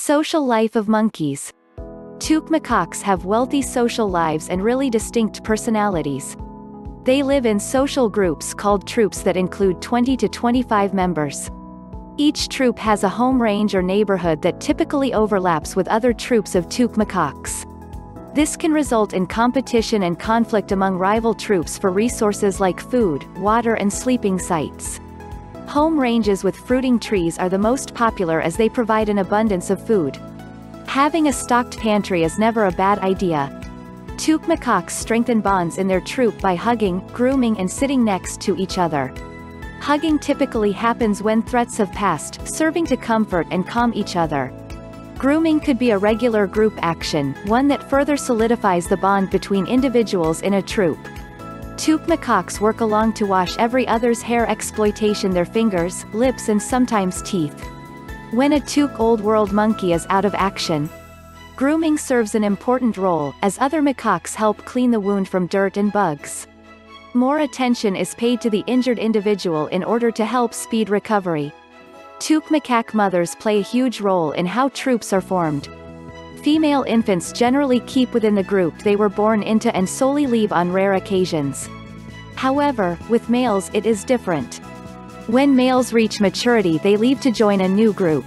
Social life of monkeys. Toque macaques have wealthy social lives and really distinct personalities. They live in social groups called troops that include 20 to 25 members. Each troop has a home range or neighborhood that typically overlaps with other troops of toque macaques. This can result in competition and conflict among rival troops for resources like food, water and sleeping sites. Home ranges with fruiting trees are the most popular as they provide an abundance of food. Having a stocked pantry is never a bad idea. Toque macaques strengthen bonds in their troop by hugging, grooming and sitting next to each other. Hugging typically happens when threats have passed, serving to comfort and calm each other. Grooming could be a regular group action, one that further solidifies the bond between individuals in a troop. Toque macaques work along to wash every other's hair, exploitation their fingers, lips and sometimes teeth. When a toque old world monkey is out of action, grooming serves an important role, as other macaques help clean the wound from dirt and bugs. More attention is paid to the injured individual in order to help speed recovery. Toque macaque mothers play a huge role in how troops are formed. Female infants generally keep within the group they were born into and solely leave on rare occasions. However, with males it is different. When males reach maturity they leave to join a new group.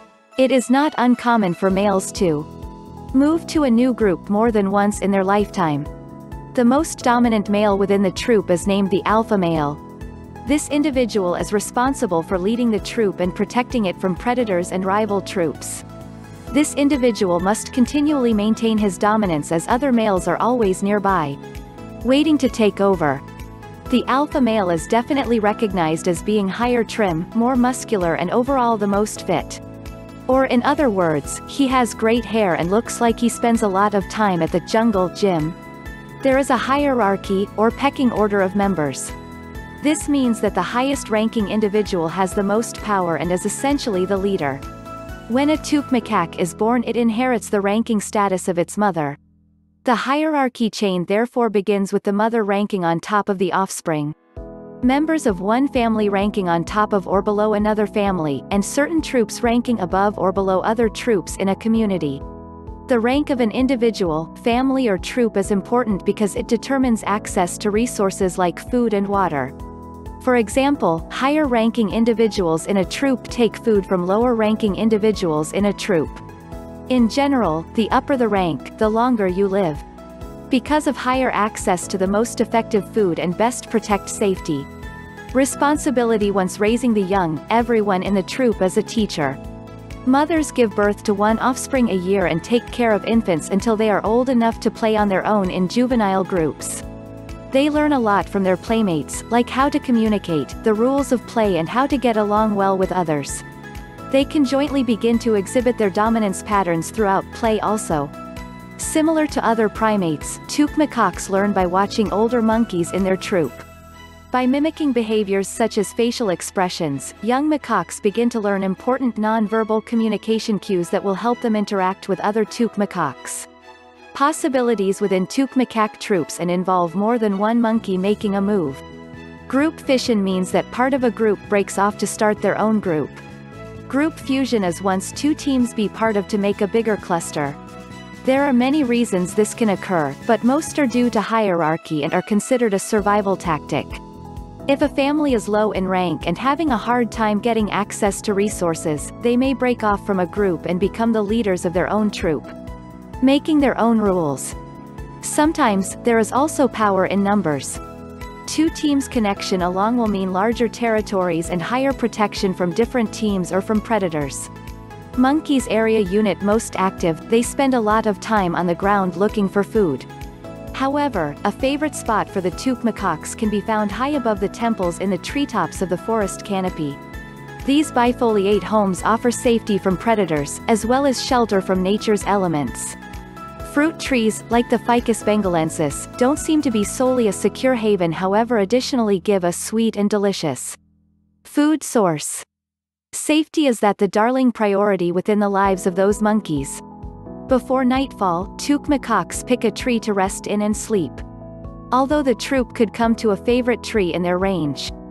It is not uncommon for males to move to a new group more than once in their lifetime. The most dominant male within the troop is named the alpha male. This individual is responsible for leading the troop and protecting it from predators and rival troops. This individual must continually maintain his dominance as other males are always nearby, waiting to take over. The alpha male is definitely recognized as being higher trim, more muscular and overall the most fit. Or in other words, he has great hair and looks like he spends a lot of time at the jungle gym. There is a hierarchy, or pecking order of members. This means that the highest ranking individual has the most power and is essentially the leader. When a toque macaque is born it inherits the ranking status of its mother. The hierarchy chain therefore begins with the mother ranking on top of the offspring. Members of one family ranking on top of or below another family, and certain troops ranking above or below other troops in a community. The rank of an individual, family or troop is important because it determines access to resources like food and water. For example, higher-ranking individuals in a troop take food from lower-ranking individuals in a troop. In general, the upper the rank, the longer you live. Because of higher access to the most effective food and best protect safety. Responsibility once raising the young, everyone in the troop is a teacher. Mothers give birth to one offspring a year and take care of infants until they are old enough to play on their own in juvenile groups. They learn a lot from their playmates, like how to communicate, the rules of play and how to get along well with others. They can jointly begin to exhibit their dominance patterns throughout play also. Similar to other primates, toque macaques learn by watching older monkeys in their troop. By mimicking behaviors such as facial expressions, young macaques begin to learn important non-verbal communication cues that will help them interact with other toque macaques. Possibilities within toque macaque troops and involve more than one monkey making a move. Group fission means that part of a group breaks off to start their own group. Group fusion is once two teams be part of to make a bigger cluster. There are many reasons this can occur, but most are due to hierarchy and are considered a survival tactic. If a family is low in rank and having a hard time getting access to resources, they may break off from a group and become the leaders of their own troop, making their own rules. Sometimes, there is also power in numbers. Two teams' connection along will mean larger territories and higher protection from different teams or from predators. Monkeys area unit most active, they spend a lot of time on the ground looking for food. However, a favorite spot for the toque macaques can be found high above the temples in the treetops of the forest canopy. These bifoliate homes offer safety from predators, as well as shelter from nature's elements. Fruit trees, like the Ficus bengalensis, don't seem to be solely a secure haven, however additionally give a sweet and delicious food source. Safety is the darling priority within the lives of those monkeys. Before nightfall, toque macaques pick a tree to rest in and sleep. Although the troop could come to a favorite tree in their range,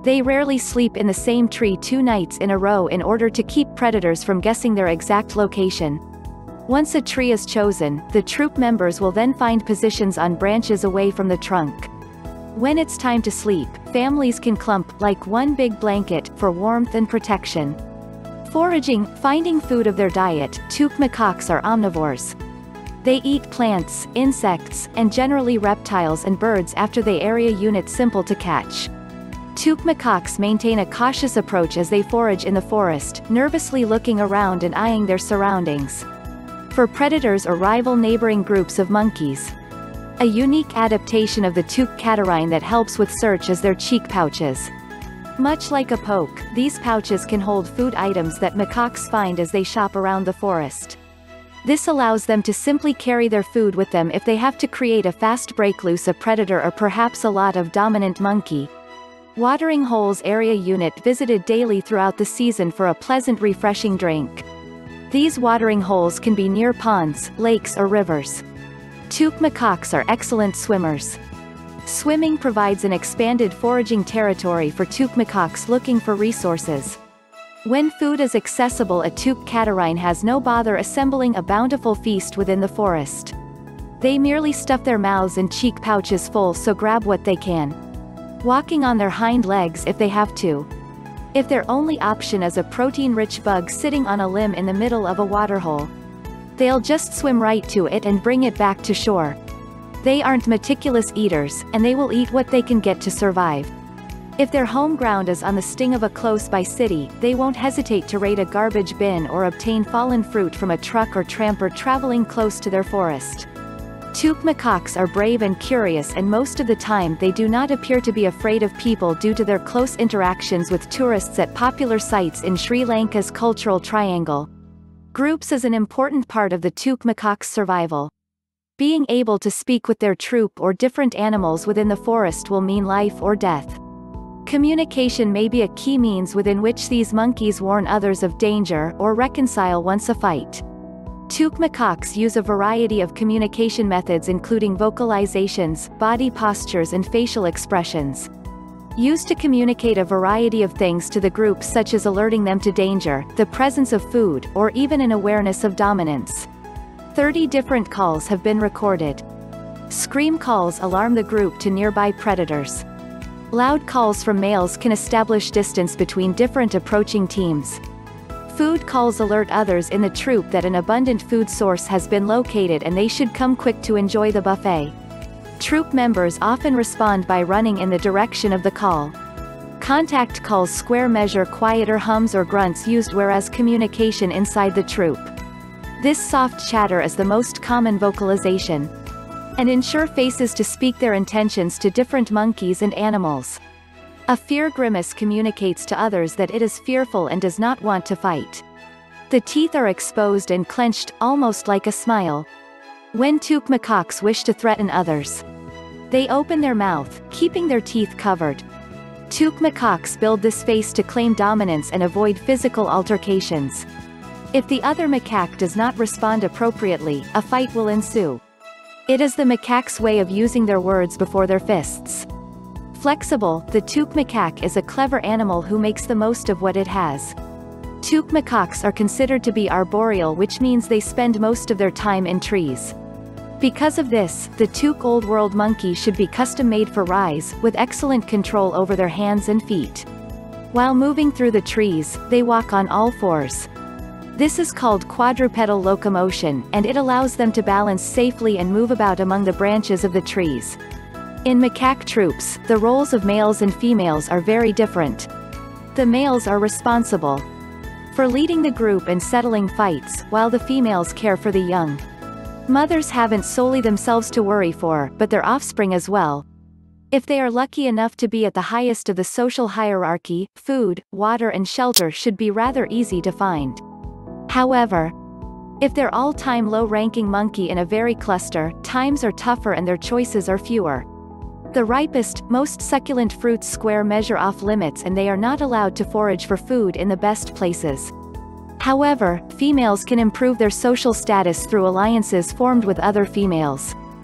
They rarely sleep in the same tree 2 nights in a row in order to keep predators from guessing their exact location. Once a tree is chosen, the troop members will then find positions on branches away from the trunk. When it's time to sleep, families can clump like one big blanket for warmth and protection. Foraging, finding food of their diet, toque macaques are omnivores. They eat plants, insects, and generally reptiles and birds after they area unit simple to catch. Toque macaques maintain a cautious approach as they forage in the forest, nervously looking around and eyeing their surroundings for predators or rival neighboring groups of monkeys. A unique adaptation of the toque catarrhine that helps with search is their cheek pouches. Much like a poke, these pouches can hold food items that macaques find as they shop around the forest. This allows them to simply carry their food with them if they have to create a fast break loose a predator or perhaps a lot of dominant monkey. Watering holes area unit visited daily throughout the season for a pleasant refreshing drink. These watering holes can be near ponds, lakes or rivers. Toque macaques are excellent swimmers. Swimming provides an expanded foraging territory for toque macaques looking for resources. When food is accessible, a toque catarrhine has no bother assembling a bountiful feast within the forest. They merely stuff their mouths and cheek pouches full, so grab what they can, walking on their hind legs if they have to. If their only option is a protein-rich bug sitting on a limb in the middle of a waterhole, they'll just swim right to it and bring it back to shore. They aren't meticulous eaters, and they will eat what they can get to survive. If their home ground is on the sting of a close-by city, they won't hesitate to raid a garbage bin or obtain fallen fruit from a truck or tramper traveling close to their forest. Toque macaques are brave and curious, and most of the time they do not appear to be afraid of people due to their close interactions with tourists at popular sites in Sri Lanka's cultural triangle. Groups is an important part of the toque macaques' survival. Being able to speak with their troop or different animals within the forest will mean life or death. Communication may be a key means within which these monkeys warn others of danger or reconcile once a fight. Toque macaques use a variety of communication methods including vocalizations, body postures and facial expressions. Used to communicate a variety of things to the group, such as alerting them to danger, the presence of food, or even an awareness of dominance. 30 different calls have been recorded. Scream calls alarm the group to nearby predators. Loud calls from males can establish distance between different approaching teams. Food calls alert others in the troop that an abundant food source has been located and they should come quick to enjoy the buffet. Troop members often respond by running in the direction of the call. Contact calls square measure quieter hums or grunts used, whereas communication inside the troop. This soft chatter is the most common vocalization, and ensure faces to speak their intentions to different monkeys and animals. A fear grimace communicates to others that it is fearful and does not want to fight. The teeth are exposed and clenched, almost like a smile. When toque macaques wish to threaten others, they open their mouth, keeping their teeth covered. Toque macaques build this face to claim dominance and avoid physical altercations. If the other macaque does not respond appropriately, a fight will ensue. It is the macaque's way of using their words before their fists. Flexible, the toque macaque is a clever animal who makes the most of what it has. Toque macaques are considered to be arboreal, which means they spend most of their time in trees. Because of this, the toque Old World monkey should be custom-made for rise, with excellent control over their hands and feet. While moving through the trees, they walk on all fours. This is called quadrupedal locomotion, and it allows them to balance safely and move about among the branches of the trees. In macaque troops, the roles of males and females are very different. The males are responsible for leading the group and settling fights, while the females care for the young. Mothers haven't solely themselves to worry for, but their offspring as well. If they are lucky enough to be at the highest of the social hierarchy, food, water and shelter should be rather easy to find. However, if they're all-time low-ranking monkey in a very cluster, times are tougher and their choices are fewer. The ripest, most succulent fruits square measure off limits, and they are not allowed to forage for food in the best places. However, females can improve their social status through alliances formed with other females.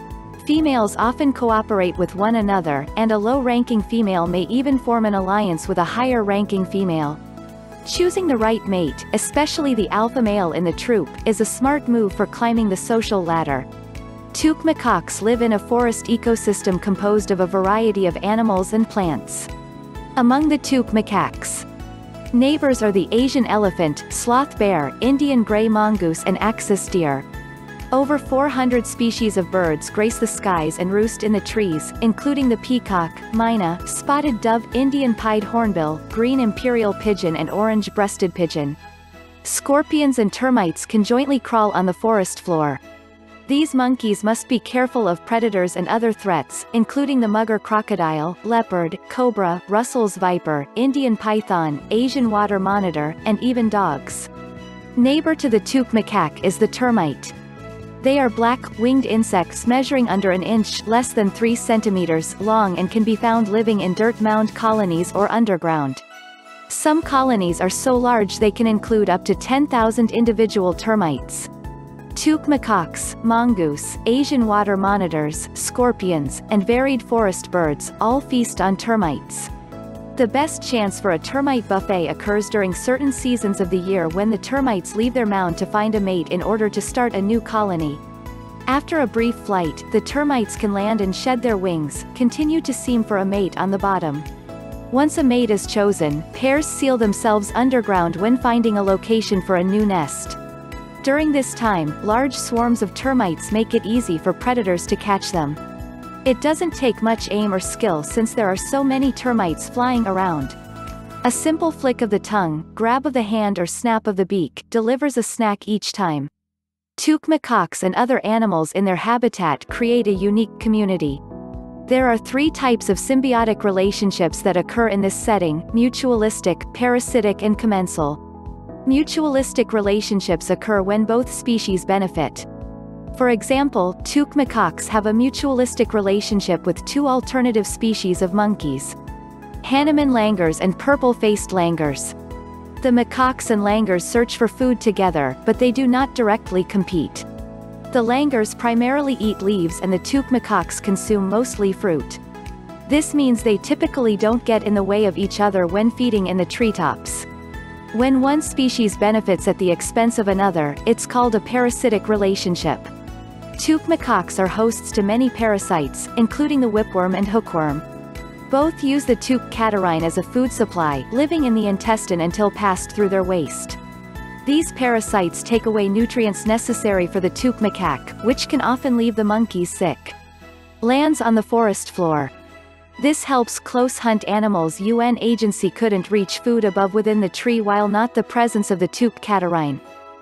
Females often cooperate with one another, and a low-ranking female may even form an alliance with a higher-ranking female. Choosing the right mate, especially the alpha male in the troop, is a smart move for climbing the social ladder. Toque macaques live in a forest ecosystem composed of a variety of animals and plants. Among the toque macaques, neighbors are the Asian elephant, sloth bear, Indian gray mongoose and axis deer. Over 400 species of birds grace the skies and roost in the trees, including the peacock, myna, spotted dove, Indian pied hornbill, green imperial pigeon and orange-breasted pigeon. Scorpions and termites can jointly crawl on the forest floor. These monkeys must be careful of predators and other threats, including the mugger crocodile, leopard, cobra, Russell's viper, Indian python, Asian water monitor, and even dogs. Neighbor to the toque macaque is the termite. They are black, winged insects measuring under an inch, less than 3 centimeters, long and can be found living in dirt mound colonies or underground. Some colonies are so large they can include up to 10,000 individual termites. Toque macaques, mongoose, Asian water monitors, scorpions, and varied forest birds, all feast on termites. The best chance for a termite buffet occurs during certain seasons of the year when the termites leave their mound to find a mate in order to start a new colony. After a brief flight, the termites can land and shed their wings, continue to seem for a mate on the bottom. Once a mate is chosen, pairs seal themselves underground when finding a location for a new nest. During this time, large swarms of termites make it easy for predators to catch them. It doesn't take much aim or skill since there are so many termites flying around. A simple flick of the tongue, grab of the hand or snap of the beak, delivers a snack each time. Toque macaques and other animals in their habitat create a unique community. There are 3 types of symbiotic relationships that occur in this setting: mutualistic, parasitic and commensal. Mutualistic relationships occur when both species benefit. For example, toque macaques have a mutualistic relationship with 2 alternative species of monkeys: Hanuman langurs and purple-faced langurs. The macaques and langurs search for food together, but they do not directly compete. The langurs primarily eat leaves and the toque macaques consume mostly fruit. This means they typically don't get in the way of each other when feeding in the treetops. When one species benefits at the expense of another, it's called a parasitic relationship. Toque macaques are hosts to many parasites, including the whipworm and hookworm. Both use the toque catarrhine as a food supply, living in the intestine until passed through their waste. These parasites take away nutrients necessary for the toque macaque, which can often leave the monkeys sick. Lands on the forest floor. This helps close hunt animals UN agency couldn't reach food above within the tree while not the presence of the toque catarrhine.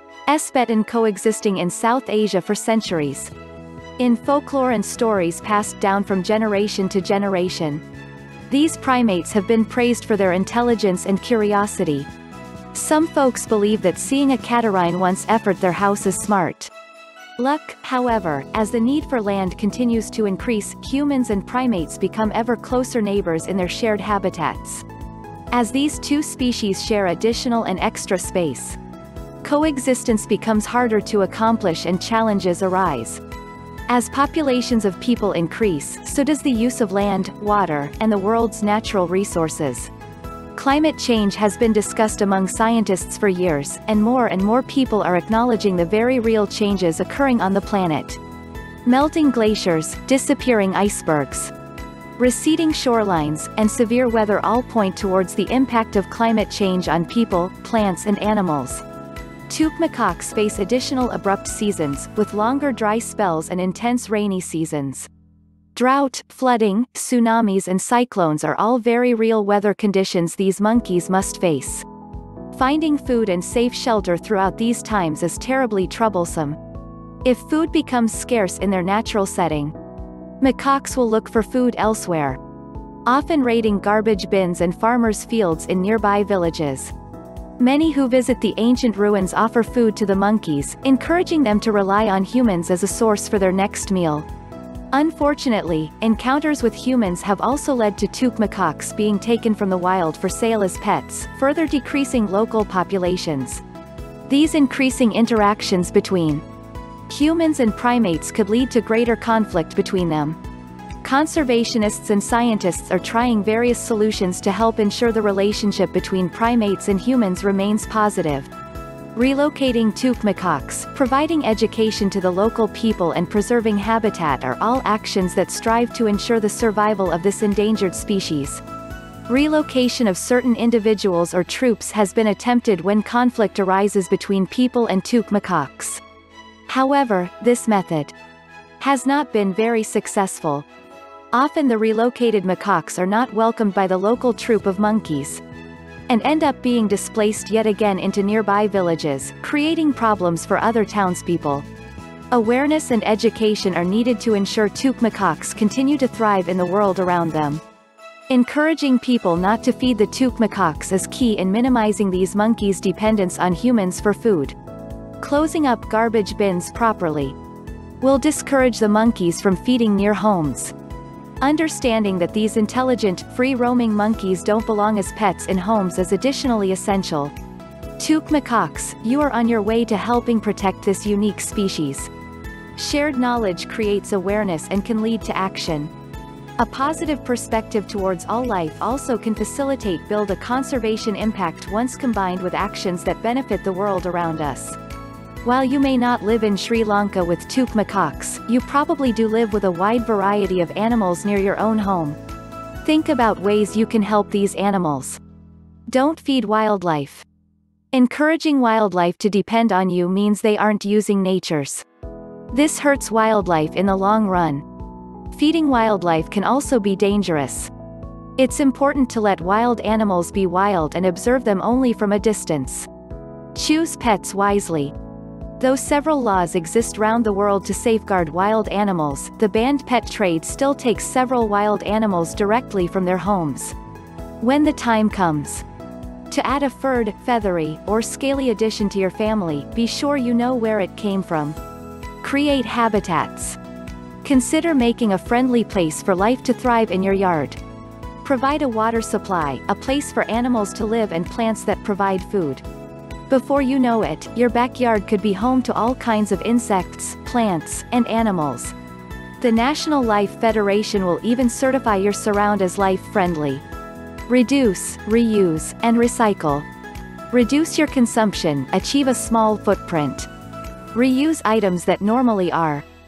Been coexisting in South Asia for centuries. In folklore and stories passed down from generation to generation. These primates have been praised for their intelligence and curiosity. Some folks believe that seeing a catarrhine once effort their house is smart. Luck, however, as the need for land continues to increase, humans and primates become ever closer neighbors in their shared habitats. As these 2 species share additional and extra space, coexistence becomes harder to accomplish and challenges arise. As populations of people increase, so does the use of land, water, and the world's natural resources. Climate change has been discussed among scientists for years, and more people are acknowledging the very real changes occurring on the planet. Melting glaciers, disappearing icebergs, receding shorelines, and severe weather all point towards the impact of climate change on people, plants and animals. Toque macaques face additional abrupt seasons, with longer dry spells and intense rainy seasons. Drought, flooding, tsunamis and cyclones are all very real weather conditions these monkeys must face. Finding food and safe shelter throughout these times is terribly troublesome. If food becomes scarce in their natural setting, macaques will look for food elsewhere, often raiding garbage bins and farmers' fields in nearby villages. Many who visit the ancient ruins offer food to the monkeys, encouraging them to rely on humans as a source for their next meal. Unfortunately, encounters with humans have also led to toque macaques being taken from the wild for sale as pets, further decreasing local populations. These increasing interactions between Humans and primates could lead to greater conflict between them. Conservationists and scientists are trying various solutions to help ensure the relationship between primates and humans remains positive. Relocating toque macaques, providing education to the local people and preserving habitat are all actions that strive to ensure the survival of this endangered species. Relocation of certain individuals or troops has been attempted when conflict arises between people and toque macaques. However, this method has not been very successful. Often the relocated macaques are not welcomed by the local troop of monkeys, and end up being displaced yet again into nearby villages, creating problems for other townspeople. Awareness and education are needed to ensure toque macaques continue to thrive in the world around them. Encouraging people not to feed the toque macaques is key in minimizing these monkeys' dependence on humans for food. Closing up garbage bins properly will discourage the monkeys from feeding near homes. Understanding that these intelligent, free-roaming monkeys don't belong as pets in homes is additionally essential. Toque macaques, you are on your way to helping protect this unique species. Shared knowledge creates awareness and can lead to action. A positive perspective towards all life also can build a conservation impact once combined with actions that benefit the world around us. While you may not live in Sri Lanka with toque macaques, you probably do live with a wide variety of animals near your own home. Think about ways you can help these animals. Don't feed wildlife. Encouraging wildlife to depend on you means they aren't using nature's. This hurts wildlife in the long run. Feeding wildlife can also be dangerous. It's important to let wild animals be wild and observe them only from a distance. Choose pets wisely. Though several laws exist around the world to safeguard wild animals, the banned pet trade still takes several wild animals directly from their homes. When the time comes to add a furred, feathery, or scaly addition to your family, be sure you know where it came from. Create habitats. Consider making a friendly place for life to thrive in your yard. Provide a water supply, a place for animals to live and plants that provide food. Before you know it, your backyard could be home to all kinds of insects, plants, and animals. The National Life Federation will even certify your surround as life-friendly. Reduce, reuse, and recycle. Reduce your consumption, achieve a small footprint. Reuse items that normally are